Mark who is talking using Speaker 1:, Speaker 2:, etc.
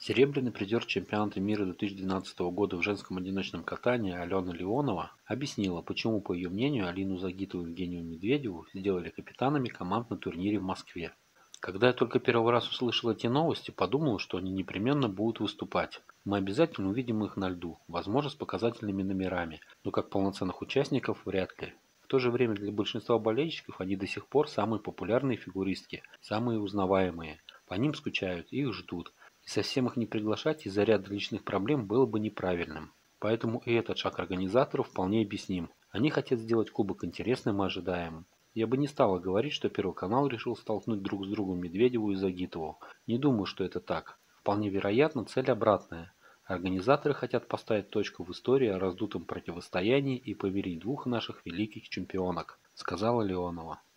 Speaker 1: Серебряный призер чемпионата мира 2012 года в женском одиночном катании Алена Леонова объяснила, почему, по ее мнению, Алину Загитову и Евгению Медведеву сделали капитанами команд на турнире в Москве. Когда я только первый раз услышал эти новости, подумал, что они непременно будут выступать. Мы обязательно увидим их на льду, возможно, с показательными номерами, но как полноценных участников вряд ли. В то же время для большинства болельщиков они до сих пор самые популярные фигуристки, самые узнаваемые. По ним скучают, их ждут. И совсем их не приглашать из-за ряда личных проблем было бы неправильным. Поэтому и этот шаг организаторов вполне объясним. Они хотят сделать кубок интересным и ожидаемым. Я бы не стала говорить, что Первый канал решил столкнуть друг с другом Медведеву и Загитову. Не думаю, что это так. Вполне вероятно, цель обратная. Организаторы хотят поставить точку в истории о раздутом противостоянии и помирить двух наших великих чемпионок, сказала Леонова.